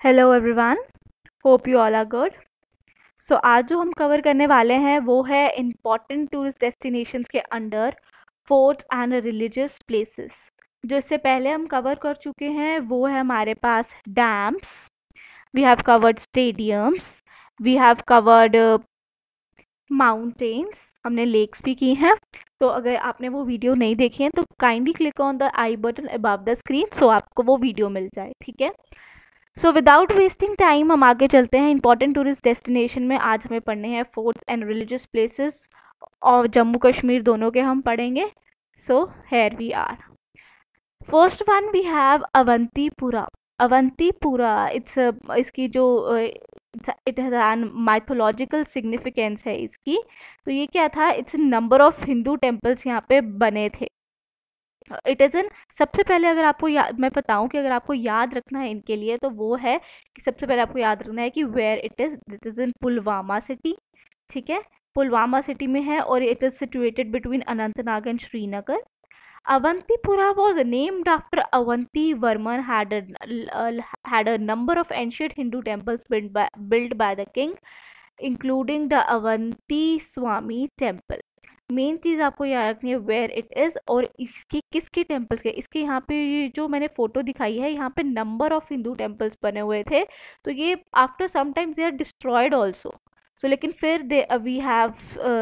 Hello everyone, hope you all are good. So आज जो हम कवर करने वाले हैं वो है इम्पॉर्टेंट टूरिस्ट डेस्टिनेशंस के under forts and religious places. जो इससे पहले हम कवर कर चुके हैं वो है हमारे पास dams, we have covered stadiums, we have covered mountains, हमने लेक्स भी की हैं। तो अगर आपने वो वीडियो नहीं देखी है तो kindly click on the I button above the screen so आपको वो वीडियो मिल जाए, ठीक है। सो विदाउट वेस्टिंग टाइम हम आगे चलते हैं। इंपॉर्टेंट टूरिस्ट डेस्टिनेशन में आज हमें पढ़ने हैं फोर्ट्स एंड रिलीजियस प्लेसेस, और जम्मू कश्मीर दोनों के हम पढ़ेंगे। So here we are. First one we have Avantipura. Avantipura it's इसकी जो it has an mythological significance है इसकी। तो ये क्या था, it's number of Hindu temples यहाँ पे बने थे। इट इज़ एन, सबसे पहले अगर आपको मैं बताऊं कि अगर आपको याद रखना है इनके लिए तो वो है कि सबसे पहले आपको याद रखना है कि where it is in Pulwama city, ठीक है। पुलवामा सिटी में है और it is situated between Anantnag and Srinagar. Avantipura was named after Avanti Varman had a number of ancient Hindu temples built by the king, including the Avanti Swami temple. Main चीज़ आपको याद रखनी है वेयर इट इज़ और इसकी किसके temples के। इसके यहाँ पे ये जो मैंने फोटो दिखाई है यहाँ पे नंबर ऑफ हिंदू टेम्पल्स बने हुए थे। तो ये after some times they are destroyed also. So लेकिन फिर दे वी हैव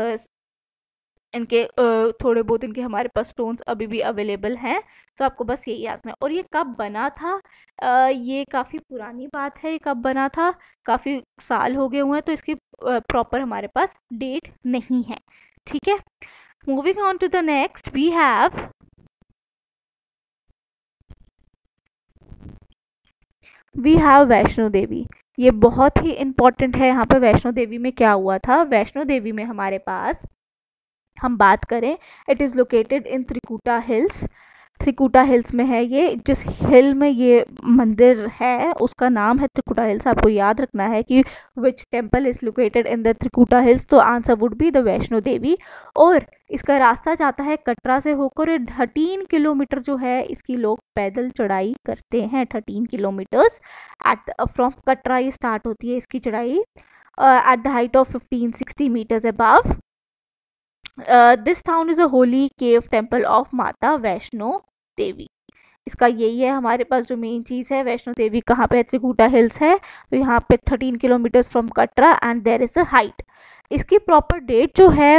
इनके थोड़े बहुत इनके हमारे पास स्टोन्स अभी भी अवेलेबल हैं। तो आपको बस यही याद रखना है। और ये कब बना था, ये काफ़ी पुरानी बात है। ये कब बना था, काफ़ी साल हो गए हुए हैं, तो इसकी प्रॉपर हमारे पास डेट नहीं है, ठीक है। Moving on to the next we have Vaishno Devi. ये बहुत ही इम्पॉर्टेंट है। यहाँ पे वैष्णो देवी में क्या हुआ था, वैष्णो देवी में हमारे पास हम बात करें, it is located in Trikuta hills. Trikuta hills में है ये। जिस हिल में ये मंदिर है उसका नाम है त्रिकुटा हिल्स। आपको याद रखना है कि which temple is located in the Trikuta hills, तो answer would be the Vaishno Devi. और इसका रास्ता जाता है कटरा से होकर। 13 किलोमीटर जो है इसकी लोग पैदल चढ़ाई करते हैं। 13 किलोमीटर्स एट फ्रॉम कटरा ये स्टार्ट होती है इसकी चढ़ाई at the height of 1560 metres above. This town is a holy cave temple of Mata Vaishno देवी। इसका यही है हमारे पास जो मेन चीज़ है। वैष्णो देवी कहाँ पे है, त्रिकुटा हिल्स है। तो यहाँ पे 13 kilometres from Katra and there is a height. इसकी प्रॉपर डेट जो है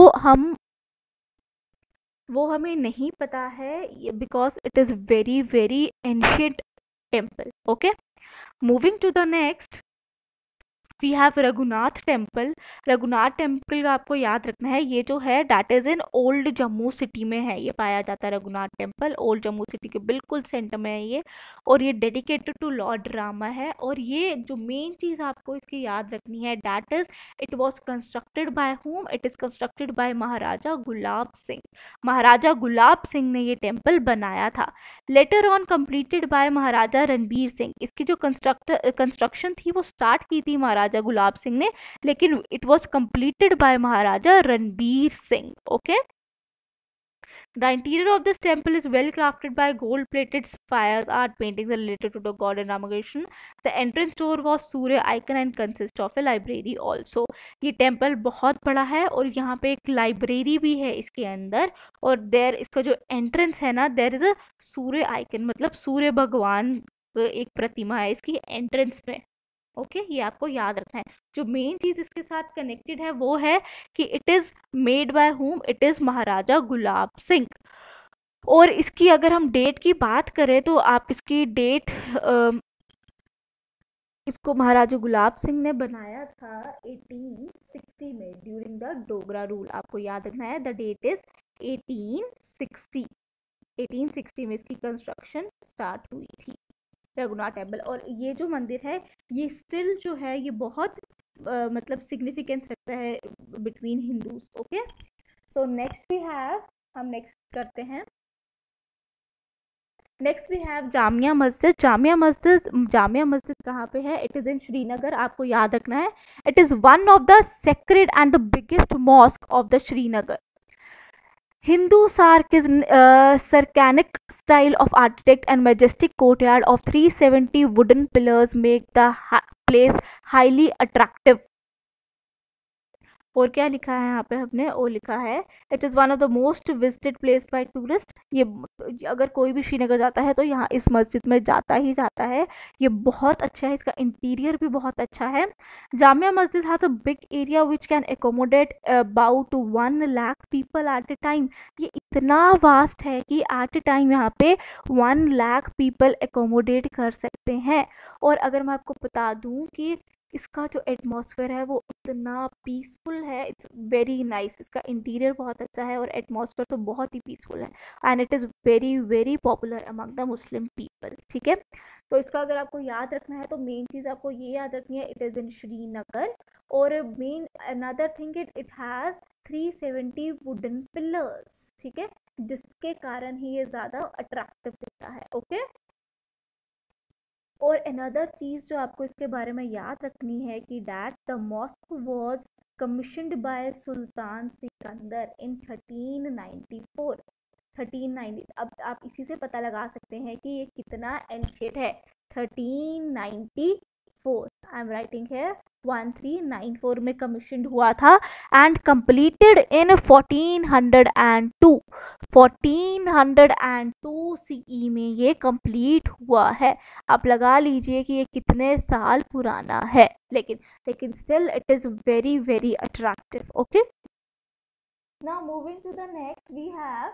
वो हमें नहीं पता है because it is very very ancient temple. Okay, moving to the next we have Raghunath temple. Raghunath temple का आपको याद रखना है ये जो है that is in old Jammu city में है। ये पाया जाता है Raghunath temple old Jammu city के बिल्कुल सेंटर में है ये। और ये डेडिकेटेड टू लॉर्ड रामा है। और ये जो मेन चीज़ आपको इसकी याद रखनी है that is it was constructed by whom, it is constructed by Maharaja Gulab Singh. Maharaja Gulab Singh ने ये टेम्पल बनाया था। Later on completed by Maharaja Ranbir Singh. इसकी जो कंस्ट्रक्शन थी वो स्टार्ट की थी महाराजा गुलाब सिंह ने, लेकिन it was completed by Maharaja Ranbir Singh. Okay, the interior of this temple is well crafted by gold-plated spires, art paintings related to the god and Ramakrishna. The entrance door was Surya icon and consists of a library also. ये temple बहुत बड़ा है और यहाँ पे एक library भी है इसके अंदर। और देर इसका जो एंट्रेंस है ना, देर इज अ सूर्य आइकन, मतलब सूर्य भगवान एक प्रतिमा है इसकी एंट्रेंस में। ओके, ये आपको याद रखना है। जो मेन चीज़ इसके साथ कनेक्टेड है वो है कि it is made by whom, it is Maharaja Gulab Singh. और इसकी अगर हम डेट की बात करें तो आप इसकी डेट इसको महाराजा गुलाब सिंह ने बनाया था 1860 में ड्यूरिंग द डोगरा रूल। आपको याद रखना है द डेट इज 1860। 1860 में इसकी कंस्ट्रक्शन स्टार्ट हुई थी रघुनाथ टेम्पल। और ये जो मंदिर है ये स्टिल जो है ये बहुत मतलब सिग्निफिकेंस रखता है between Hindus. Okay, so next we have, हम नेक्स्ट करते हैं। Next we have Jamia Masjid. Jamia Masjid कहाँ पे है, इट इज़ इन श्रीनगर। आपको याद रखना है it is one of the sacred and the biggest mosque of the Srinagar. Hindu Sarkanic style of architect and majestic courtyard of 370 wooden pillars make the place highly attractive. और क्या लिखा है यहाँ पे हमने, वो लिखा है it is one of the most visited place by tourist. ये अगर कोई भी श्रीनगर जाता है तो यहाँ इस मस्जिद में जाता ही जाता है। ये बहुत अच्छा है, इसका इंटीरियर भी बहुत अच्छा है। Jamia Masjid has a big area which can accommodate about 1 lakh people at a time. ये इतना वास्ट है कि एट ए टाइम यहाँ पे 1 लाख पीपल एकोमोडेट कर सकते हैं। और अगर मैं आपको बता दूँ कि इसका जो एटमॉस्फेयर है वो इतना पीसफुल है, इट्स वेरी नाइस। इसका इंटीरियर बहुत अच्छा है और एटमॉस्फेयर तो बहुत ही पीसफुल है and it is very very popular among the Muslim people. ठीक है, तो इसका अगर आपको याद रखना है तो मेन चीज़ आपको ये याद रखनी है, इट इज़ इन श्रीनगर। और main another thing it has 370 wooden pillars. ठीक है, जिसके कारण ही ये ज़्यादा अट्रैक्टिव दिखता है। ओके, और अनदर चीज़ जो आपको इसके बारे में याद रखनी है कि that the mosque was commissioned by Sultan Sikandar in 1394। 1390, अब आप इसी से पता लगा सकते हैं कि ये कितना एंशिएंट है। 1394, आई एम राइटिंग हियर 1394 में कमीशन हुआ था एंड कंप्लीटेड इन 1402। 1402 सीई में ये कंप्लीट हुआ है। आप लगा लीजिए कि ये कितने साल पुराना है, लेकिन still it is very very attractive. Okay, now moving to the next, we have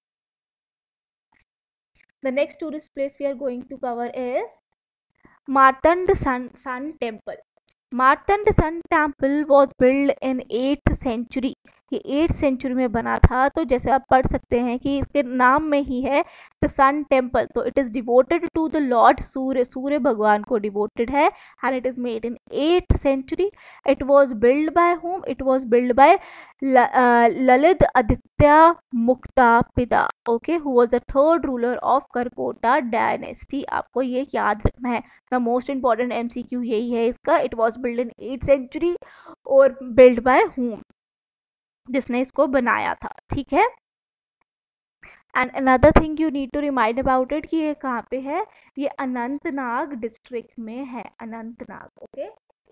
the next tourist place we are going to cover is Martand Sun Temple. Martand Sun Temple was built in 8th century. ये 8th century में बना था। तो जैसे आप पढ़ सकते हैं कि इसके नाम में ही है द सन टेम्पल, तो it is devoted to the lord Surya, Surya भगवान को डिवोटेड है and it is made in 8th century. It was build by whom, it was build by Lalit Aditya Muktapida, okay, who was the third ruler of Karkota dynasty. आपको ये याद रखना है, the most important MCQ यही है इसका। It was build in 8th century और build by whom, जिसने इसको बनाया था। ठीक है, and another thing you need to remind about it कि ये कहाँ पे है, ये अनंतनाग डिस्ट्रिक्ट में है। अनंतनाग, ओके,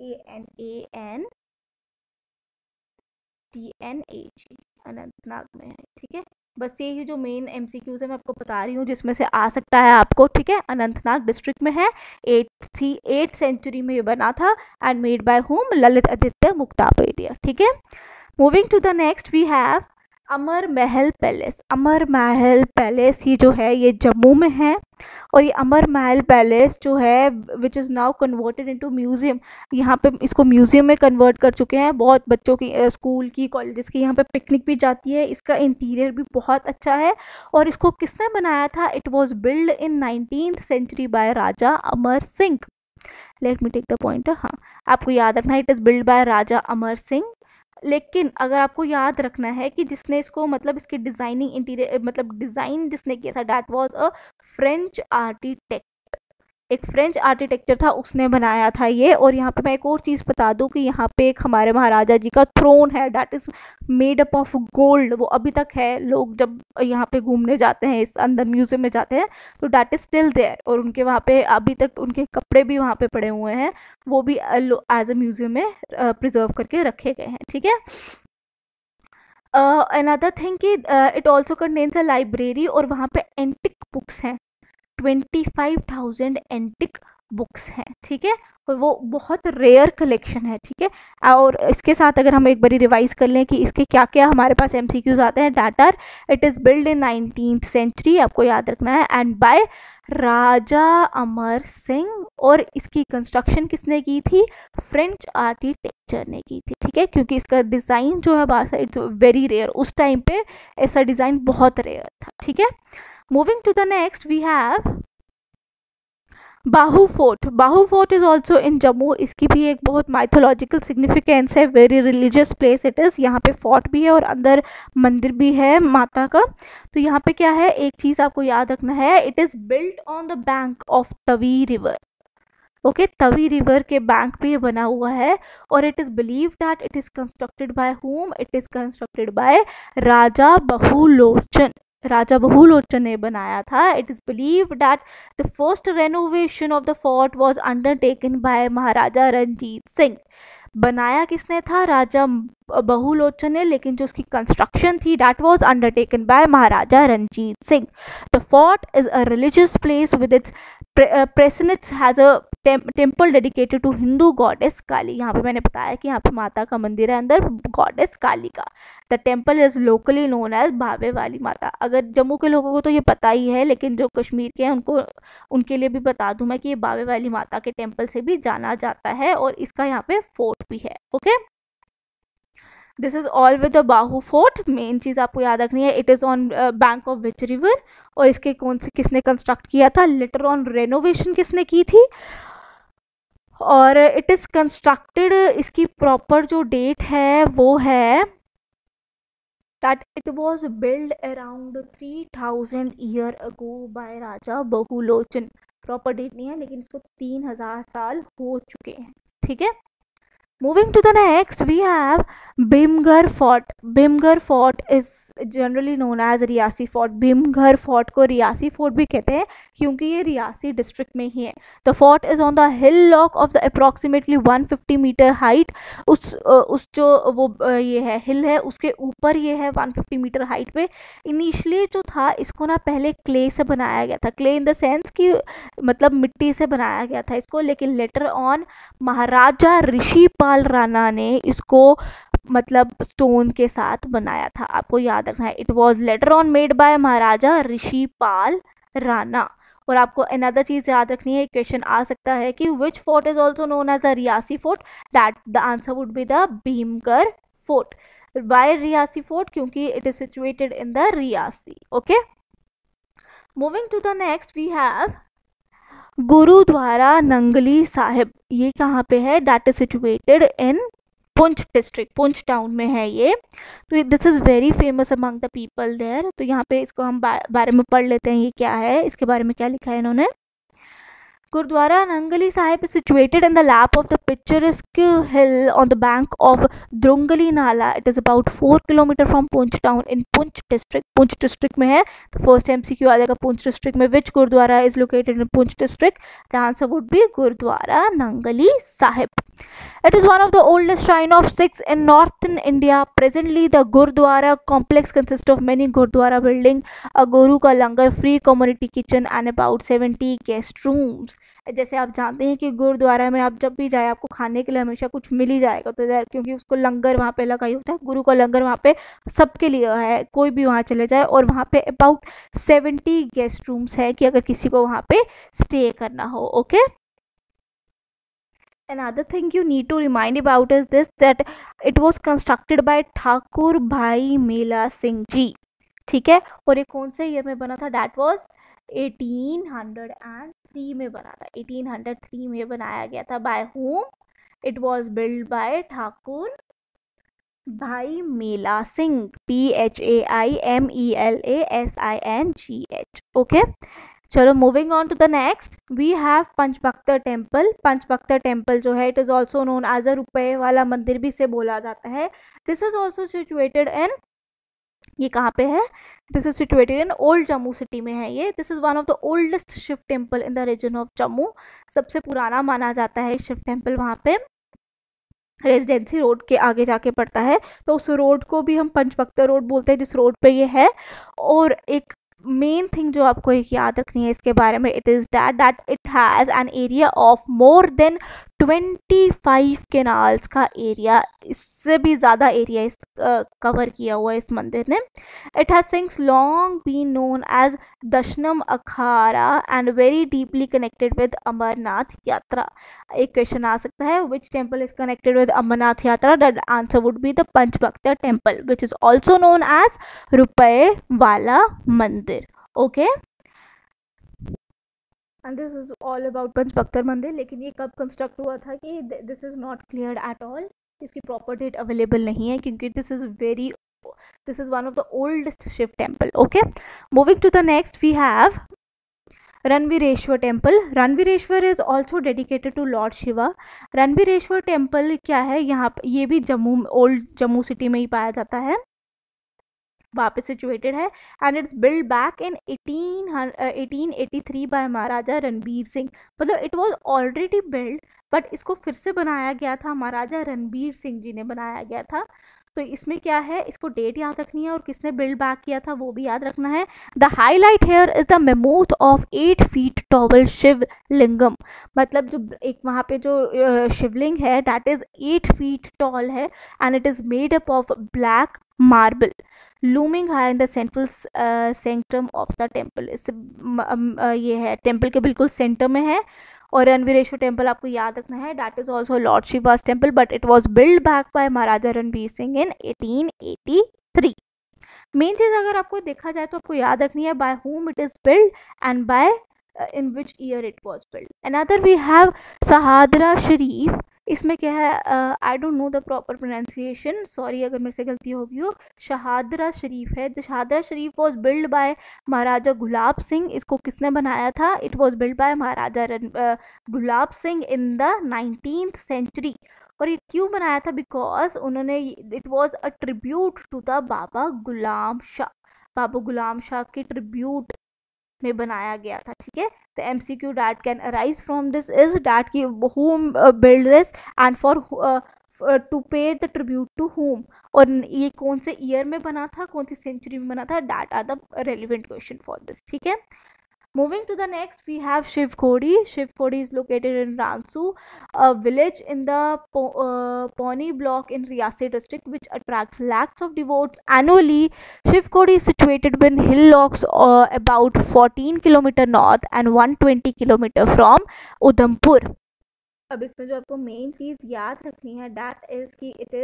ANANTNAG, अनंतनाग में है। ठीक है, बस ये ही जो मेन MCQs है मैं आपको बता रही हूँ जिसमें से आ सकता है आपको। ठीक है, अनंतनाग डिस्ट्रिक्ट में है, 8th सेंचुरी में ये बना था and made by whom, Lalit Aditya Muktapida. ठीक है, moving to the next we have Amar Mahal palace. Amar Mahal palace ये जो है ये जम्मू में है और ये अमर महल पैलेस जो है which is now converted into museum, यहाँ पे इसको म्यूज़ियम में कन्वर्ट कर चुके हैं। बहुत बच्चों की स्कूल की, कॉलेजेस की यहाँ पे पिकनिक भी जाती है। इसका इंटीरियर भी बहुत अच्छा है और इसको किसने बनाया था, it was build in 19th century by Raja Amar Singh. Let me take the point, हाँ आपको याद रखना है it is build by Raja Amar Singh. लेकिन अगर आपको याद रखना है कि जिसने इसको मतलब इसकी डिज़ाइनिंग इंटीरियर मतलब डिज़ाइन जिसने किया था that was a French architect, एक फ्रेंच आर्किटेक्चर था, उसने बनाया था ये। और यहाँ पे मैं एक और चीज़ बता दूँ कि यहाँ पे एक हमारे महाराजा जी का थ्रोन है that is made up of gold, वो अभी तक है। लोग जब यहाँ पे घूमने जाते हैं, इस अंदर म्यूजियम में जाते हैं तो डैट इज़ स्टिल देयर और उनके वहाँ पे अभी तक उनके कपड़े भी वहाँ पे पड़े हुए हैं, वो भी एज अ म्यूजियम में प्रिजर्व करके रखे गए हैं। ठीक है, अनदर थिंग कि it also contains a library और वहाँ पे एंटिक बुक्स हैं, 25,000 एंटिक बुक्स हैं। ठीक है, और वो बहुत रेयर कलेक्शन है। ठीक है, और इसके साथ अगर हम एक बारी रिवाइज कर लें कि इसके क्या क्या हमारे पास MCQs आते हैं, डाटर it is build in 19th century, आपको याद रखना है, एंड बाय राजा अमर सिंह। और इसकी कंस्ट्रक्शन किसने की थी, फ्रेंच आर्किटेक्चर ने की थी। ठीक है, क्योंकि इसका डिज़ाइन जो है बाहर से इट्स वेरी रेयर, उस टाइम पे ऐसा डिज़ाइन बहुत रेयर था। ठीक है, moving to the next we have Bahu fort. Bahu fort is also in Jammu, इसकी भी एक बहुत माइथोलॉजिकल सिग्निफिकेंस है, very religious place it is. यहाँ पे फोर्ट भी है और अंदर मंदिर भी है माता का। तो यहाँ पे क्या है, एक चीज़ आपको याद रखना है, it is built on the bank of Tawi river. Okay, Tawi river के बैंक पे ये बना हुआ है और it is believe that it is constructed by whom, it is constructed by Raja Bahulochan. Raja Bahulochan ने बनाया था। It is believe that the first renovation of the fort was undertaken by Maharaja Ranjit Singh. बनाया किसने था? राजा बहुलोचन ने, लेकिन जो उसकी कंस्ट्रक्शन थी that was undertaken by Maharaja Ranjit Singh. The fort is a religious place with its precedence has a temple dedicated to Hindu goddess Kali. यहाँ पे मैंने बताया कि यहाँ पे माता का मंदिर है अंदर, गॉडेस काली का। The temple is locally known as Bhave Wali माता। अगर जम्मू के लोगों को तो ये पता ही है, लेकिन जो कश्मीर के हैं उनको, उनके लिए भी बता दूं मैं कि ये भावे वाली माता के टेम्पल से भी जाना जाता है और इसका यहाँ पे फोर्ट भी है। Okay, this is all with the Bahu fort. Main चीज आपको याद रखनी है, it is on bank of which river, और इसके कौन से किसने कंस्ट्रक्ट किया था? लेटर ऑन रेनोवेशन किसने की थी? और इट इज कंस्ट्रक्टेड, इसकी प्रॉपर जो डेट है वो है that it was built around 3000 year ago by Raja Bahulochan. Proper date नहीं है, लेकिन इसको 3000 साल हो चुके हैं। ठीक है, moving to the next we have Bhimgarh fort. Bhimgarh fort is generally known as Reasi fort. Bhimgarh fort को रियासी फोर्ट भी कहते हैं क्योंकि ये रियासी डिस्ट्रिक्ट में ही है। The fort is on the hillock of the approximately 150 metre height. उस जो वो ये है हिल है, उसके ऊपर ये है 150 मीटर हाइट पे। इनिशियली जो था इसको ना पहले क्ले से बनाया गया था, क्ले इन द सेंस कि मतलब मिट्टी से बनाया गया था इसको, लेकिन लेटर ऑन महाराजा ऋषिपाल राणा ने इसको मतलब स्टोन के साथ बनाया था। आपको याद रखना है, it was later on made by Maharaja Rishipal Rana. और आपको अनदर चीज याद रखनी है, क्वेश्चन आ सकता है कि which fort is also known as the Reasi fort? That the answer would be the Bhimgarh fort. By Reasi fort क्योंकि it is situated in the Reasi. Okay, moving to the next we have Gurudwara Nangali Sahib. ये कहाँ पे है? That is situated in Poonch district, Poonch town में है ये। तो this is very famous among the people there. तो यहाँ पे इसको हम बारे में पढ़ लेते हैं, ये क्या है, इसके बारे में क्या लिखा है इन्होंने। Gurdwara Nangali Sahib is situated in the lap of the picturesque hill on the bank of Drungali Nala. It is about 4 km from Poonch town in Poonch district. Poonch district में है, तो first MCQ आ जाएगा Poonch district में. Which Gurdwara is located in Poonch district? The answer would be Gurdwara Nangali Sahib. It is one of the oldest shrine of Sikhs in northern India. Presently, the Gurdwara complex consists of many Gurdwara building, a Guru ka langar, free community kitchen and about 70 guest rooms. जैसे आप जानते हैं कि गुरुद्वारा में आप जब भी जाए आपको खाने के लिए हमेशा कुछ मिल ही जाएगा, तो यार क्योंकि उसको लंगर वहाँ पे लगा ही होता है, गुरु का लंगर वहाँ पे सबके लिए है, कोई भी वहाँ चले जाए। और वहाँ पे अबाउट 70 गेस्ट रूम्स है कि अगर किसी को वहाँ पे स्टे करना हो. Okay, Another thing you need to remind about is this, that it was constructed by Thakur Bhai Mela Singh ji. ठीक है, और ये कौन से ईयर में बना था? That was 1803 में बना था. 1803 में बनाया गया था. By whom? It was built by Thakur Bhai Mela Singh. PHAIMELASINGH. Okay, चलो moving on to the next we have Panchbhaktar temple. Panchbhaktar temple जो है it is also known as a रुपए वाला मंदिर भी से बोला जाता है. This is also situated in, ये कहाँ पे है? This is situated in old Jammu city में है ये. This is one of the oldest Shiv temple in the region of Jammu. सबसे पुराना माना जाता है शिव टेम्पल. वहाँ पे रेजिडेंसी रोड के आगे जाके पड़ता है, तो उस रोड को भी हम पंचभक्तर रोड बोलते हैं जिस रोड पे ये है. और एक मेन थिंग जो आपको एक याद रखनी है इसके बारे में, it is that it has an area of more than 25 canals का एरिया. इससे भी ज़्यादा एरिया इस कवर किया हुआ है इस मंदिर ने. It has since long been known as Dashnam Akhara and very deeply connected with Amarnath Yatra. एक क्वेश्चन आ सकता है, which temple is connected with Amarnath Yatra? That answer would be the Panchbhaktar temple which is also known as रुपए वाला मंदिर. Okay, and this is all about Panchbhaktar मंदिर. लेकिन ये कब कंस्ट्रक्ट हुआ था कि this is not clear at all. इसकी प्रॉपर डेट अवेलेबल नहीं है क्योंकि this is one of the oldest Shiv temple. Okay, moving to the next we have Ranbireshwar temple, Ranbireshwar is also dedicated to lord Shiva. Ranbireshwar temple क्या है, यहाँ पे ये भी जम्मू, ओल्ड जम्मू सिटी में ही पाया जाता है, वहाँ पे सिचुएटेड है। And it's build back in 1883 by Maharaja Ranbir Singh. मतलब it was already build, but इसको फिर से बनाया गया था, महाराजा रणबीर सिंह जी ने बनाया गया था। तो इसमें क्या है, इसको डेट याद रखनी है और किसने बिल्ड बैक किया था वो भी याद रखना है। The highlight here is the mammoth of 8 feet tall Shiv lingam. मतलब जो एक वहाँ पे जो शिवलिंग है दैट इज 8 फीट टॉल है, and it is made up of black marble looming high in the central centrum of the temple. इस ये है टेम्पल के बिल्कुल सेंटर में है। और रणवीरेश्वर टेम्पल आपको याद रखना है, that is also lord Shiva's temple, but it was build back by Maharaja Ranbir Singh in 1883। Main चीज अगर आपको देखा जाए तो आपको याद रखनी है by whom it is built and by in which year it was built. Another we have Shahdara Sharif. इसमें क्या है, I don't know the proper pronunciation, sorry अगर मेरे से गलती होगी हो। शहादरा शरीफ है, the Shahdara Sharif was build by Maharaja Gulab Singh. इसको किसने बनाया था, it was build by Maharaja Gulab Singh in the 19th century. और ये क्यों बनाया था, बिकॉज उन्होंने, it was a tribute to the Baba Ghulam Shah, Baba Ghulam Shah के ट्रिब्यूट में बनाया गया था। ठीक है, the MCQ that can arise from this is that की whom build this and for to pay the tribute to whom, और ये कौन से ईयर में बना था, कौन सी सेंचुरी में बना था, that are the relevant question for this. ठीक है, moving to the next we have Shiv Khodi. Shiv Khodi is located in Ransu, a village in the Pauni block in Riyasi district, which attracts lakhs of devotees annually. Shiv Khodi is situated within hillocks about 14 km north and 120 km from Udhampur. अब इसमें जो आपको main चीज़ याद रखनी है that is कि it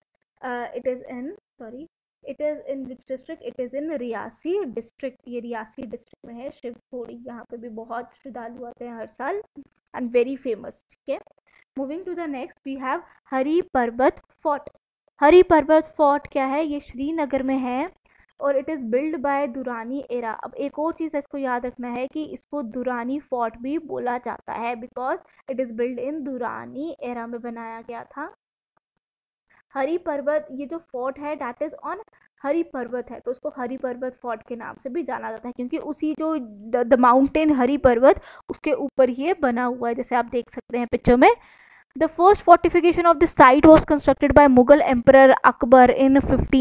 is in sorry it is in which district, it is in Reasi district. ये Reasi district में है शिव खोड़ी। यहाँ पे भी बहुत श्रद्धालु आते हैं हर साल एंड वेरी फेमस। ठीक है, moving to the next we have Hari Parbat fort. Hari Parbat fort क्या है, ये श्रीनगर में है और it is build by Durrani era. अब एक और चीज़ इसको याद रखना है कि इसको दुरानी फोर्ट भी बोला जाता है because it is build in Durrani era में बनाया गया था। हरी पर्वत, ये जो फोर्ट है डैट इज ऑन हरी पर्वत है, तो उसको हरी पर्वत फोर्ट के नाम से भी जाना जाता है क्योंकि उसी जो द माउंटेन हरी पर्वत उसके ऊपर ही ये बना हुआ है, जैसे आप देख सकते हैं पिक्चर में। The first fortification of this site was constructed by Mughal emperor Akbar in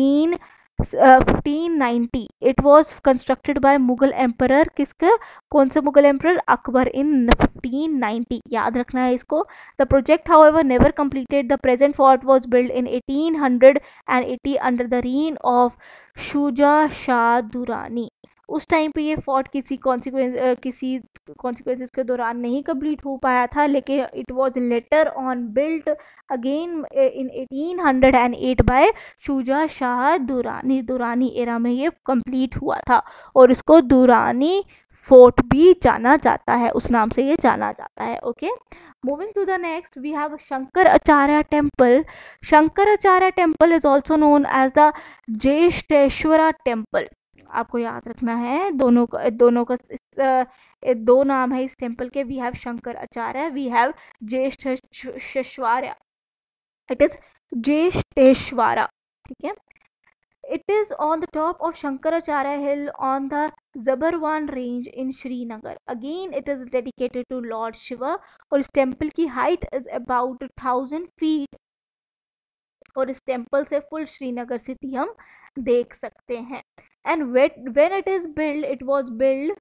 1590। It was constructed by Mughal emperor, किसका, कौन से मुगल एम्परर, अकबर इन 1590। याद रखना है इसको। The project however never completed. The present fort was build in 1880 under the reign of Shuja Shah Durrani. उस time पे ये फोर्ट किसी कॉन्सिक्वेंसेस के दौरान नहीं कंप्लीट हो पाया था, लेकिन it was later on built again in 1808 by Shuja Shah Durrani. Durrani era में ये कंप्लीट हुआ था और इसको दुरानी फोर्ट भी जाना जाता है, उस नाम से ये जाना जाता है। Okay, moving to the next we have Shankaracharya temple. Shankaracharya temple is also known as the Jyeshteshwara temple. आपको याद रखना है दोनों का दो नाम है इस टेम्पल के। We have Shankaracharya, we have Jyeshteshwara. It is Jyeshteshwara. ठीक है, it is on the top of Shankaracharya hill on the Zabarwan range in Srinagar. Again it is dedicated to Lord Shiva और इस टेम्पल की हाइट is about 1000 feet और इस temple से full Srinagar city हम देख सकते हैं। And when it is built, it was built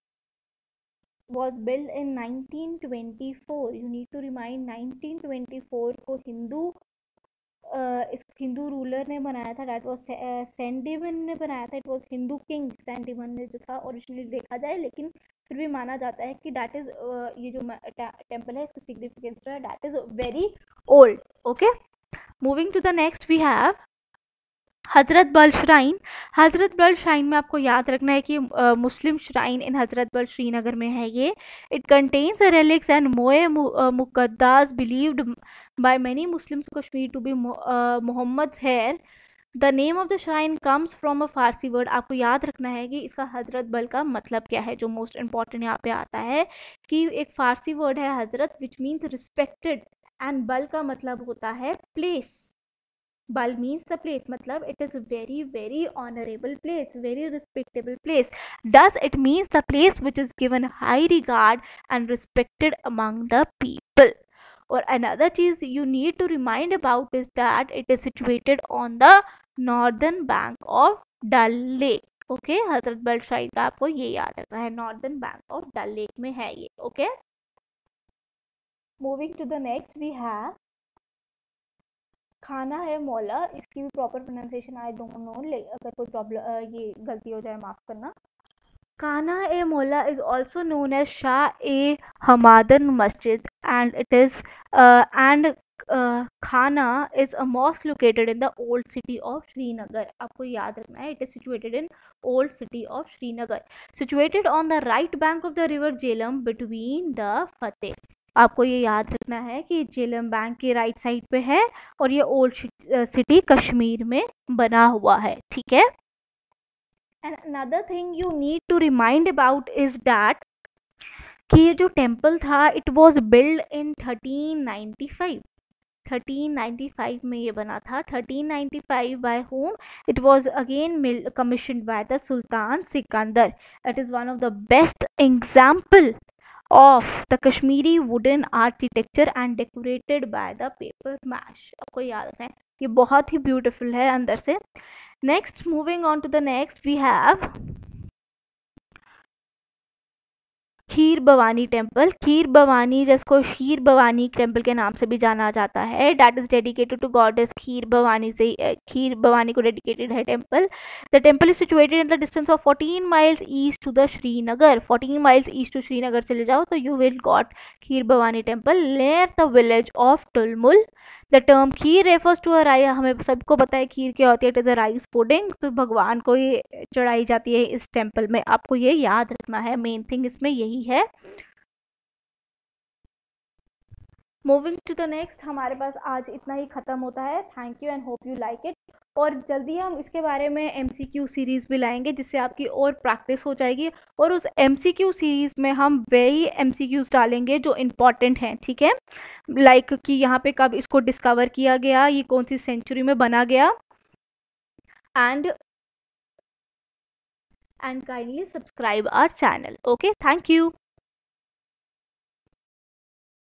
in 1924. You need to remind 1924 को इस हिंदू रूलर ने बनाया था, डैट वॉज सेंडिवन ने बनाया था। It was Hindu king Sandiman ने जो था ओरिजिनली देखा जाए, लेकिन फिर भी माना जाता है कि डैट इज ये जो टेम्पल है इसका सिग्निफिकेंस जो है that is very old. Okay, moving to the next we have Hazratbal shrine. हजरत बल श्राइन में आपको याद रखना है कि मुस्लिम श्राइन इन हजरत बल श्रीनगर में है ये। It contains relics and Moi Muqaddas believed by many Muslims Kashmir to be Muhammad's hair the name of the shrine comes from a Farsi word. आपको याद रखना है कि इसका हजरत बल का मतलब क्या है, जो मोस्ट इंपॉर्टेंट यहाँ पे आता है कि एक फारसी वर्ड है हजरत विच मीन्स रिस्पेक्टेड, एंड बल का मतलब होता है प्लेस। बल means the place, मतलब it is very very honorable place, very respectable place. Thus it means the place which is given high regard and respected among the people. Or another चीज you need to remind about is that it is situated on the northern bank of Dal Lake. Okay Hazratbal शाही का आपको ये याद रखना है, northern bank of Dal lake में है ये। Okay, moving to the next we have Khanqah e Moula. इसकी भी proper pronunciation I don't know, अगर कोई प्रॉब्लम ये गलती हो जाए माफ़ करना। Khanqah e Moula is also known as Shah e Hamadan Masjid and it is and Khanqah is a mosque located in the old city of Srinagar. आपको याद रखना है it is situated in old city of Srinagar, situated on the right bank of the river Jhelum between the Fateh. आपको ये याद रखना है कि जेलम बैंक के राइट साइड पे है और ये ओल्ड सिटी कश्मीर में बना हुआ है, ठीक है। And another thing you need to remind about is that कि ये जो टेम्पल था इट वॉज बिल्ड इन 1395। 1395 में ये बना था। 1395 by whom? It was again commissioned by the sultan Sikandar. It is one of the best example of the Kashmiri wooden architecture and decorated by the paper mash। आपको याद रखना है ये बहुत ही ब्यूटीफुल है अंदर से। Next, moving on to the next we have Kheer Bhawani temple. Kheer Bhawani जिसको शीर भवानी टेम्पल के नाम से भी जाना जाता है, that is dedicated to goddess Kheer Bhawani से खीर भवानी को डेडिकेटेड है temple. The temple is situated in the distance of 14 miles east to the Srinagar. 14 miles east to Srinagar चले जाओ तो you will got Kheer Bhawani temple near the village of Tulmul. The term kheer refers to a rice. हमें सबको पता है खीर क्या होती है, it is a rice pudding. तो भगवान को ये चढ़ाई जाती है इस टेम्पल में, आपको ये याद रखना है, मेन थिंग इसमें यही है। मूविंग टू द नेक्स्ट, हमारे पास आज इतना ही ख़त्म होता है। Thank you and hope you like it. और जल्दी हम इसके बारे में MCQ सीरीज़ भी लाएंगे जिससे आपकी और प्रैक्टिस हो जाएगी, और उस MCQ सीरीज़ में हम वही MCQs डालेंगे जो इम्पॉर्टेंट हैं, ठीक है। लाइक कि यहाँ पे कब इसको डिस्कवर किया गया, ये कौन सी सेंचुरी में बना गया, and kindly subscribe our channel. Okay, thank you.